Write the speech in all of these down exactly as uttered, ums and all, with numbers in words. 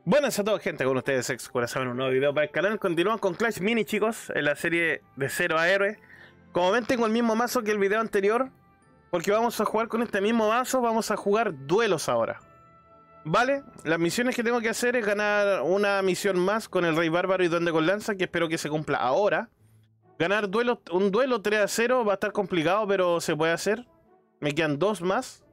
Buenas a todos, gente, con ustedes Ex Corazón en un nuevo video para el canal. Continuamos con Clash Mini, chicos, en la serie de cero a héroe. Como ven, tengo el mismo mazo que el video anterior, porque vamos a jugar con este mismo mazo. Vamos a jugar duelos ahora, ¿vale? Las misiones que tengo que hacer es ganar una misión más con el Rey Bárbaro y Duende con Lanza, que espero que se cumpla ahora. Ganar duelo, un duelo tres a cero va a estar complicado, pero se puede hacer. Me quedan dos más.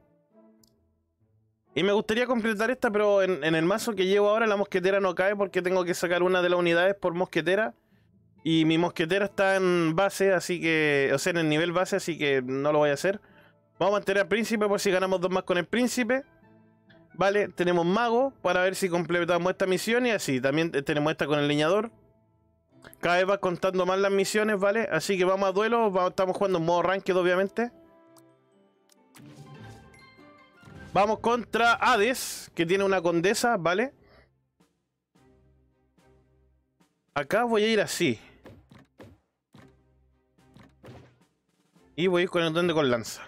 Y me gustaría completar esta, pero en, en el mazo que llevo ahora la mosquetera no cae porque tengo que sacar una de las unidades por mosquetera. Y mi mosquetera está en base, así que... O sea, en el nivel base, así que no lo voy a hacer. Vamos a mantener al príncipe por si ganamos dos más con el príncipe. Vale, tenemos mago para ver si completamos esta misión y así. También tenemos esta con el leñador. Cada vez va contando más las misiones, ¿vale? Así que vamos a duelo, vamos, estamos jugando en modo ranked, obviamente. Vamos contra Hades, que tiene una condesa, ¿vale? Acá voy a ir así. Y voy a ir con el duende con lanza.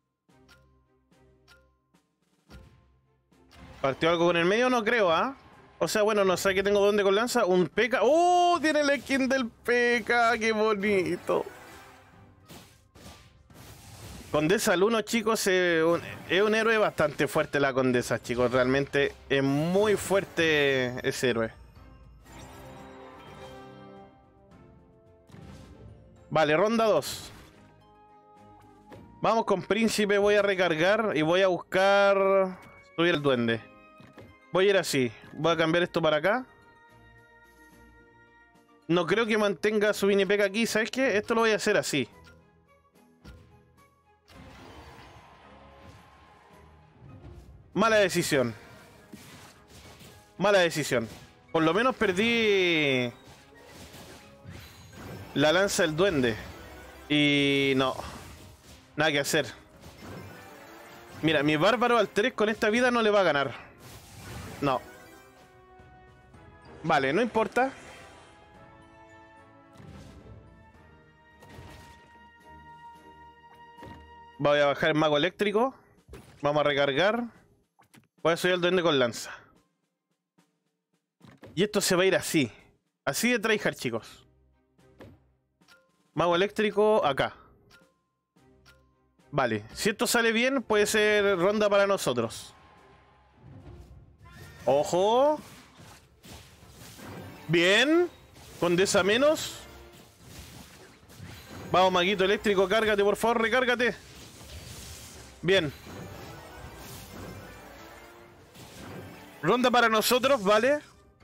¿Partió algo con el medio? No creo, ¿ah? ¿eh? O sea, bueno, no sé qué tengo duende con lanza. Un P K. ¡Oh! Tiene la skin del P K. ¡Qué bonito! Condesa al uno, chicos, es un, es un héroe bastante fuerte la condesa, chicos. Realmente es muy fuerte ese héroe. Vale, ronda dos. Vamos con príncipe, voy a recargar y voy a buscar subir el duende. Voy a ir así, voy a cambiar esto para acá. No creo que mantenga su mini P K aquí, ¿sabes qué? Esto lo voy a hacer así. Mala decisión. Mala decisión. Por lo menos perdí la lanza del duende. Y no. Nada que hacer. Mira, mi bárbaro al tres con esta vida no le va a ganar. No. Vale, no importa. Voy a bajar el mago eléctrico. Vamos a recargar. Voy a subir el duende con lanza. Y esto se va a ir así. Así de tryhard, chicos. Mago eléctrico acá. Vale. Si esto sale bien, puede ser ronda para nosotros. ¡Ojo! Bien. Condesa menos. Vamos, maguito eléctrico, cárgate, por favor, recárgate. Bien. Ronda para nosotros, ¿vale?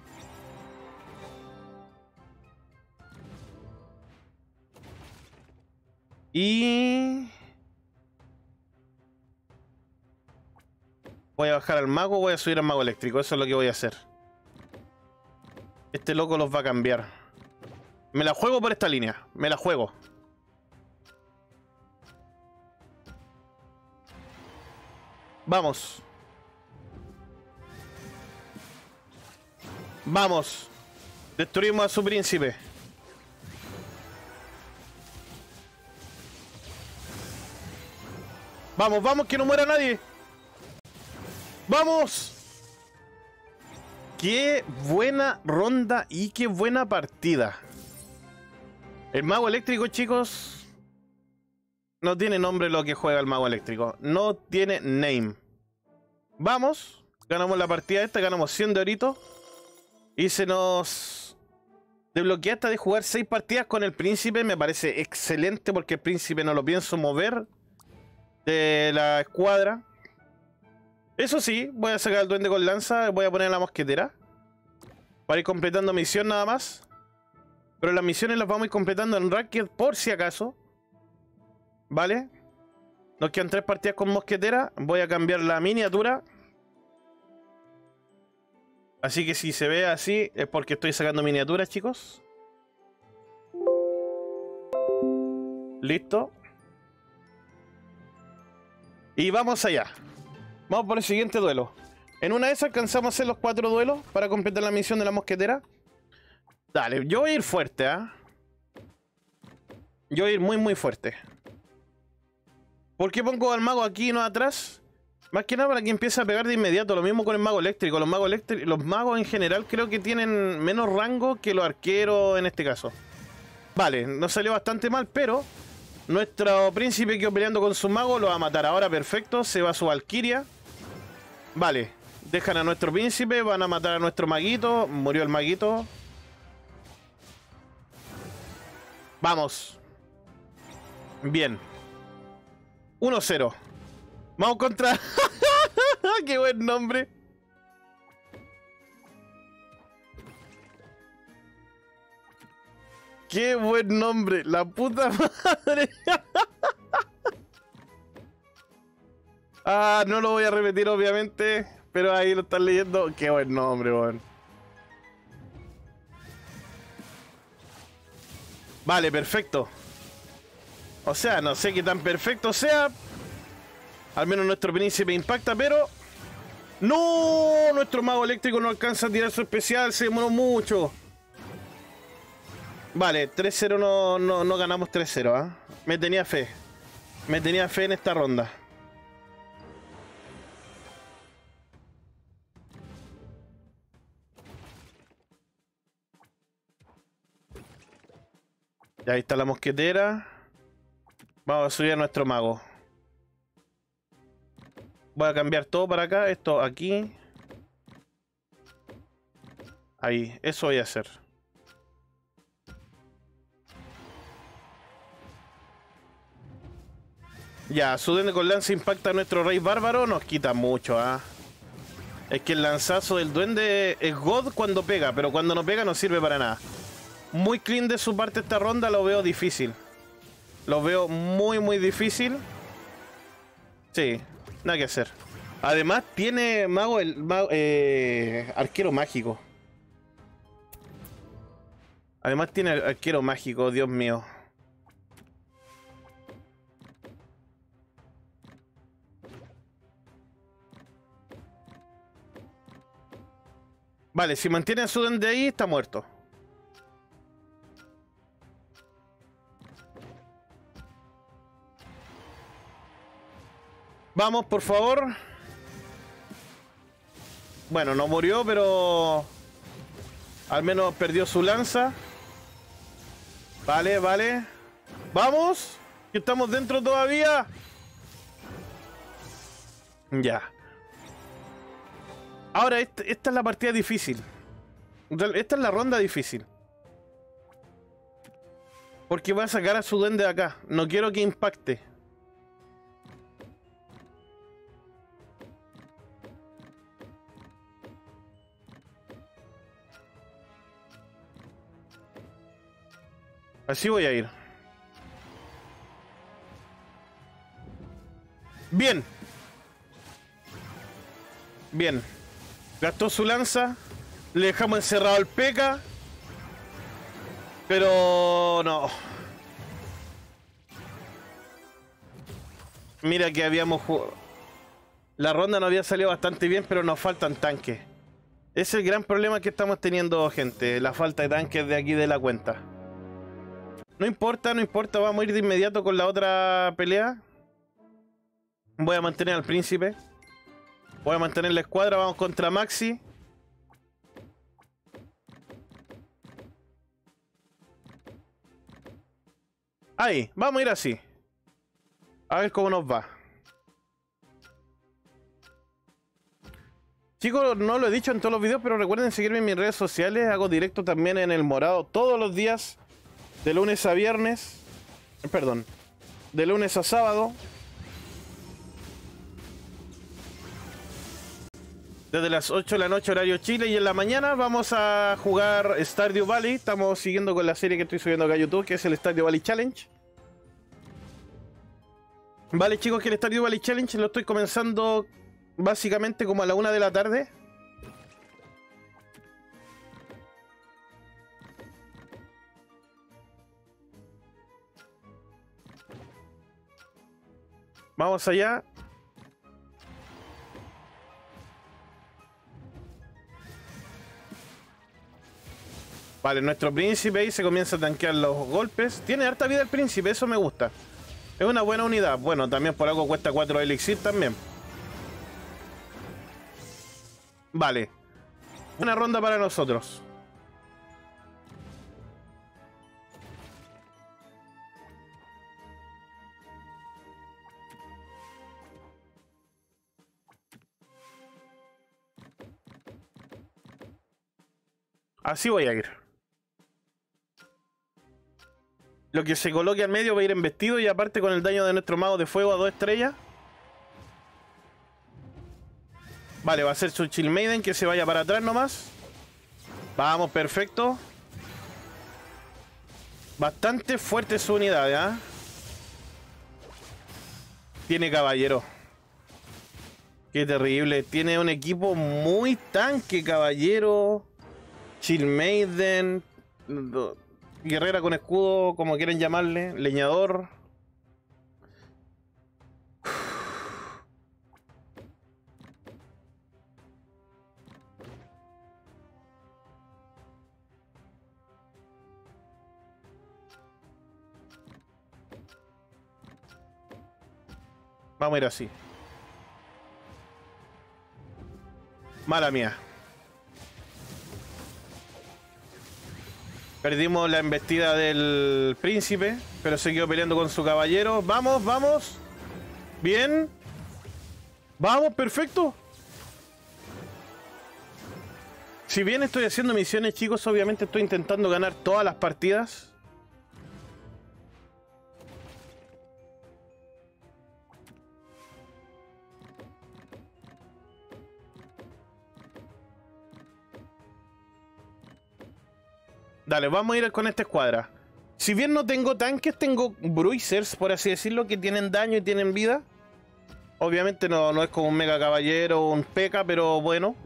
Y... voy a bajar al mago, voy a subir al mago eléctrico. Eso es lo que voy a hacer. Este loco los va a cambiar. Me la juego por esta línea. Me la juego. Vamos. Vamos. Destruimos a su príncipe. Vamos, vamos, que no muera nadie. ¡Vamos! ¡Qué buena ronda y qué buena partida! El mago eléctrico, chicos, no tiene nombre lo que juega el mago eléctrico. No tiene name. Vamos. Ganamos la partida esta, ganamos cien de orito. Y se nos desbloquea esta de jugar seis partidas con el príncipe. Me parece excelente porque el príncipe no lo pienso mover de la escuadra. Eso sí, voy a sacar el duende con lanza. Voy a poner la mosquetera para ir completando misión nada más. Pero las misiones las vamos a ir completando en ranked por si acaso. Vale. Nos quedan tres partidas con mosquetera. Voy a cambiar la miniatura. Así que si se ve así es porque estoy sacando miniaturas, chicos. Listo. Y vamos allá. Vamos por el siguiente duelo. En una de esas alcanzamos a hacer los cuatro duelos para completar la misión de la mosquetera. Dale, yo voy a ir fuerte, ¿ah? ¿eh? Yo voy a ir muy muy fuerte. ¿Por qué pongo al mago aquí y no atrás? Más que nada para que empiece a pegar de inmediato. Lo mismo con el mago eléctrico. Los magos eléctricos, los magos en general creo que tienen menos rango que los arqueros en este caso. Vale, nos salió bastante mal, pero nuestro príncipe quedó peleando con su mago. Lo va a matar ahora, perfecto. Se va su valquiria. Vale, dejan a nuestro príncipe. Van a matar a nuestro maguito. Murió el maguito. Vamos. Bien. uno cero. Vamos contra... ¡Qué buen nombre! ¡Qué buen nombre! ¡La puta madre! Ah, no lo voy a repetir obviamente, pero ahí lo están leyendo. ¡Qué buen nombre, weón! Vale, perfecto. O sea, no sé qué tan perfecto sea. Al menos nuestro príncipe impacta, pero... ¡No! Nuestro mago eléctrico no alcanza a tirar su especial. Se demoró mucho. Vale, tres cero no, no, no ganamos tres cero, ¿eh? Me tenía fe. Me tenía fe en esta ronda. Y ahí está la mosquetera. Vamos a subir a nuestro mago. Voy a cambiar todo para acá. Esto aquí. Ahí. Eso voy a hacer. Ya, su duende con lanza impacta a nuestro rey bárbaro. Nos quita mucho, ¿ah? ¿eh? Es que el lanzazo del duende es God cuando pega, pero cuando no pega no sirve para nada. Muy clean de su parte esta ronda, lo veo difícil. Lo veo muy, muy difícil. Sí, nada que hacer. Además tiene mago, el mago, eh, arquero mágico. Además tiene arquero mágico, Dios mío. Vale, si mantiene a su duende ahí, está muerto. Vamos, por favor. Bueno, no murió, pero... al menos perdió su lanza. Vale, vale. ¡Vamos! Que estamos dentro todavía. Ya. Ahora, esta, esta es la partida difícil. Esta es la ronda difícil. Porque voy a sacar a su duende de acá. No quiero que impacte. Así voy a ir. Bien. Bien. Gastó su lanza. Le dejamos encerrado al P.E.K.K.A. Pero no. Mira que habíamos jugado. La ronda no había salido bastante bien, pero nos faltan tanques. Ese es el gran problema que estamos teniendo, gente. La falta de tanques de aquí de la cuenta. No importa, no importa. Vamos a ir de inmediato con la otra pelea. Voy a mantener al príncipe. Voy a mantener la escuadra. Vamos contra Maxi. Ahí, vamos a ir así. A ver cómo nos va. Chicos, no lo he dicho en todos los videos, pero recuerden seguirme en mis redes sociales. Hago directo también en El Morado todos los días. De lunes a viernes. Perdón. De lunes a sábado. Desde las ocho de la noche horario Chile. Y en la mañana vamos a jugar Stardew Valley. Estamos siguiendo con la serie que estoy subiendo acá a YouTube, que es el Stardew Valley Challenge. Vale, chicos, que el Stardew Valley Challenge lo estoy comenzando básicamente como a la una de la tarde. Vamos allá. Vale, nuestro príncipe ahí se comienza a tanquear los golpes. Tiene harta vida el príncipe, eso me gusta. Es una buena unidad. Bueno, también por algo cuesta cuatro elixir también. Vale. Una ronda para nosotros. Así voy a ir. Lo que se coloque al medio va a ir embestido y aparte con el daño de nuestro mago de fuego a dos estrellas. Vale, va a ser su Chill Maiden que se vaya para atrás nomás. Vamos, perfecto. Bastante fuerte su unidad, ¿ya? Tiene caballero. Qué terrible. Tiene un equipo muy tanque, caballero. Chill Maiden. Guerrera con escudo, como quieren llamarle. Leñador. Vamos a ir así. Mala mía. Perdimos la embestida del príncipe, pero se quedó peleando con su caballero. Vamos, vamos. Bien. Vamos, perfecto. Si bien estoy haciendo misiones, chicos, obviamente estoy intentando ganar todas las partidas. Dale, vamos a ir con esta escuadra. Si bien no tengo tanques, tengo bruisers, por así decirlo, que tienen daño y tienen vida. Obviamente no, no es como un mega caballero o un P K, pero bueno.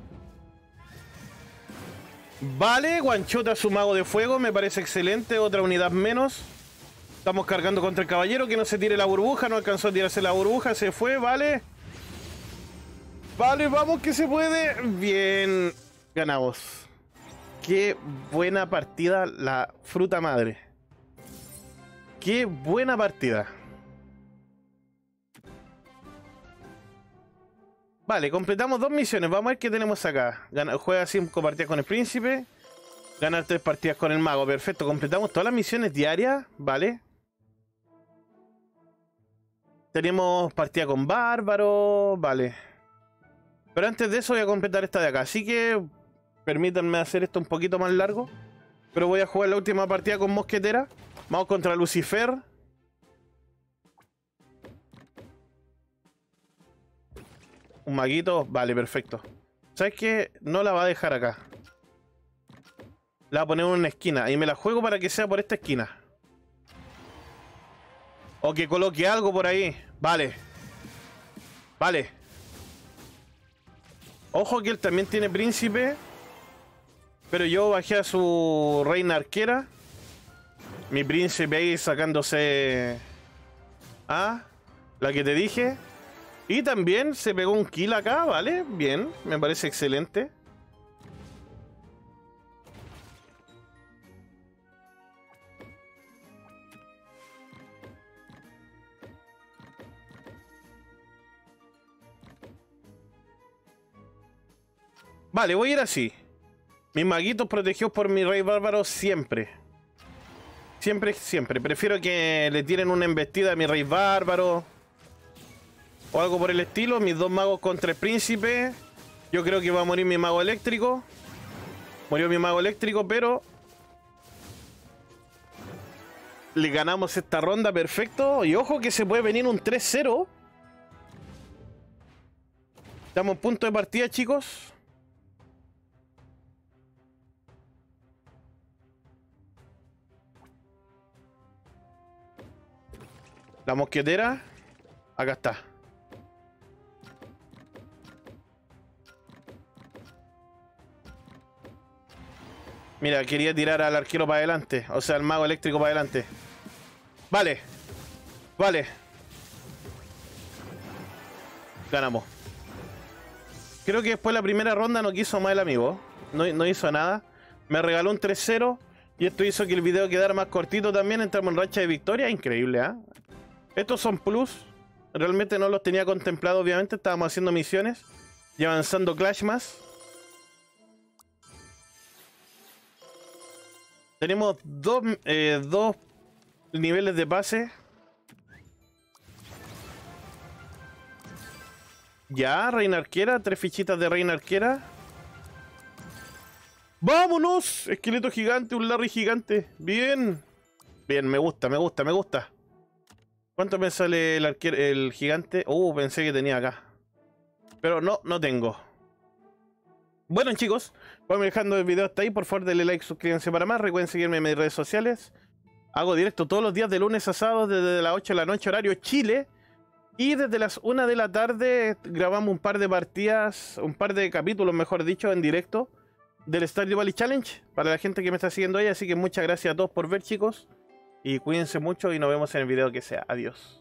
Vale, guanchota su mago de fuego, me parece excelente. Otra unidad menos. Estamos cargando contra el caballero, que no se tire la burbuja. No alcanzó a tirarse la burbuja, se fue, vale. Vale, vamos que se puede. Bien, ganamos. Qué buena partida, la fruta madre. Qué buena partida. Vale, completamos dos misiones. Vamos a ver qué tenemos acá. Gana, juega cinco partidas con el príncipe. Ganar tres partidas con el mago. Perfecto, completamos todas las misiones diarias. Vale. Tenemos partida con bárbaro. Vale. Pero antes de eso voy a completar esta de acá. Así que permítanme hacer esto un poquito más largo. Pero voy a jugar la última partida con mosquetera. Vamos contra Lucifer. Un maguito. Vale, perfecto. ¿Sabes qué? No la va a dejar acá. La va a poner en una esquina. Y me la juego para que sea por esta esquina. O que coloque algo por ahí. Vale. Vale. Ojo que él también tiene príncipe. Pero yo bajé a su reina arquera. Mi príncipe ahí sacándose... Ah, la que te dije. Y también se pegó un kill acá, ¿vale? Bien, me parece excelente. Vale, voy a ir así. Mis maguitos protegidos por mi rey bárbaro siempre. Siempre, siempre. Prefiero que le tiren una embestida a mi rey bárbaro. O algo por el estilo. Mis dos magos contra el príncipe. Yo creo que va a morir mi mago eléctrico. Murió mi mago eléctrico, pero... le ganamos esta ronda, perfecto. Y ojo que se puede venir un tres cero. Estamos en punto de partida, chicos. La mosquetera. Acá está. Mira, quería tirar al arquero para adelante. O sea, al mago eléctrico para adelante. Vale. Vale. Ganamos. Creo que después de la primera ronda no quiso más el amigo. No, no hizo nada. Me regaló un tres cero. Y esto hizo que el video quedara más cortito también. Entramos en racha de victoria. Increíble, ¿ah? ¿eh? Estos son plus. Realmente no los tenía contemplado, obviamente. Estábamos haciendo misiones y avanzando Clash más. Tenemos dos, eh, dos niveles de pase. Ya, reina arquera, tres fichitas de reina arquera. ¡Vámonos! Esqueleto gigante, un Larry gigante. Bien. Bien, me gusta, me gusta, me gusta. ¿Cuánto me sale el arquero, el gigante? Uh, pensé que tenía acá. Pero no, no tengo. Bueno, chicos, vamos dejando el video hasta ahí. Por favor, denle like, suscríbanse para más. Recuerden seguirme en mis redes sociales. Hago directo todos los días de lunes a sábado desde las ocho de la noche, horario Chile. Y desde las una de la tarde grabamos un par de partidas, un par de capítulos, mejor dicho, en directo del Stardew Valley Challenge para la gente que me está siguiendo ahí. Así que muchas gracias a todos por ver, chicos. Y cuídense mucho y nos vemos en el video que sea. Adiós.